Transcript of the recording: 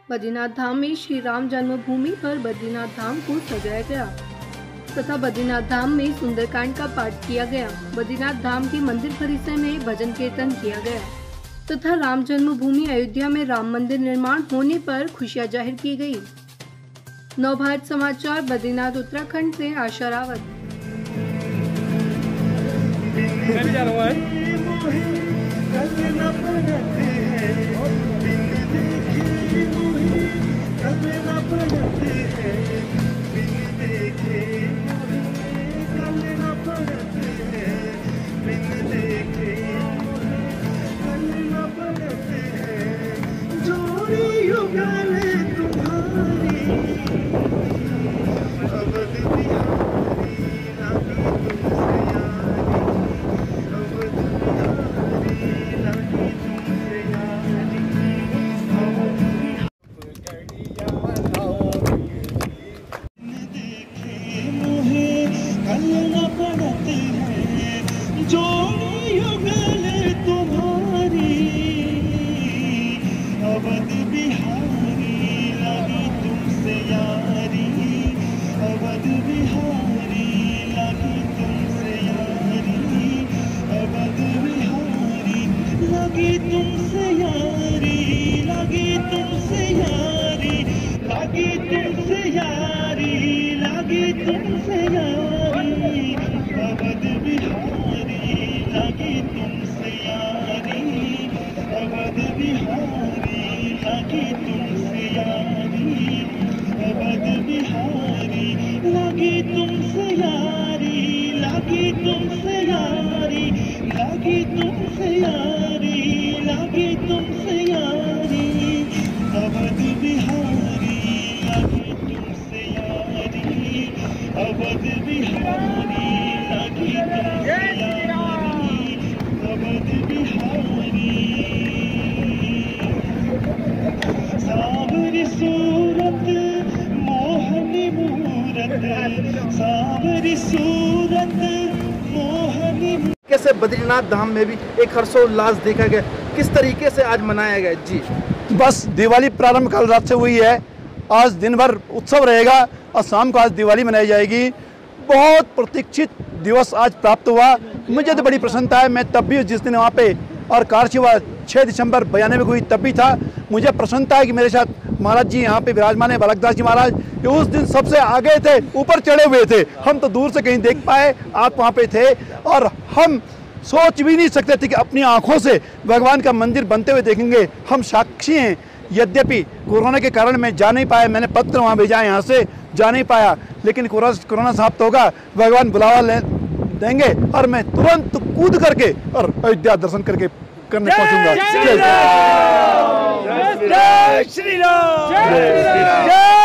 बद्रीनाथ धाम में श्री राम जन्मभूमि पर बद्रीनाथ धाम को सजाया गया तथा बद्रीनाथ धाम में सुंदरकांड का पाठ किया गया। बद्रीनाथ धाम के मंदिर परिसर में भजन कीर्तन किया गया तथा राम जन्मभूमि अयोध्या में राम मंदिर निर्माण होने पर खुशियां जाहिर की गई। नवभारत समाचार बद्रीनाथ उत्तराखंड से आशा रावत। कैसे बद्रीनाथ धाम में भी एक हर्षोल्लास देखा गया, किस तरीके से आज मनाया गया? जी बस दिवाली प्रारंभ कल रात से हुई है। आज दिन भर उत्सव रहेगा और शाम को आज दिवाली मनाई जाएगी। बहुत प्रतीक्षित दिवस आज प्राप्त हुआ। मुझे तो बड़ी प्रसन्नता है। मैं तब भी जिस दिन वहाँ पे और कार सेवा 6 दिसंबर 92 को हुई तब भी था। मुझे प्रसन्नता है कि मेरे साथ महाराज जी यहाँ पे विराजमान है, बालकदास जी महाराज, कि उस दिन सबसे आगे थे, ऊपर चढ़े हुए थे। हम तो दूर से कहीं देख पाए, आप वहाँ पे थे और हम सोच भी नहीं सकते थे कि अपनी आंखों से भगवान का मंदिर बनते हुए देखेंगे। हम साक्षी हैं। यद्यपि कोरोना के कारण मैं जा नहीं पाया, मैंने पत्र वहाँ भेजा, यहाँ से जा नहीं पाया, लेकिन कोरोना समाप्त होगा, भगवान बुलावा देंगे और मैं तुरंत कूद करके और अयोध्या दर्शन करके करने पहुंचूंगा। जय श्री राम।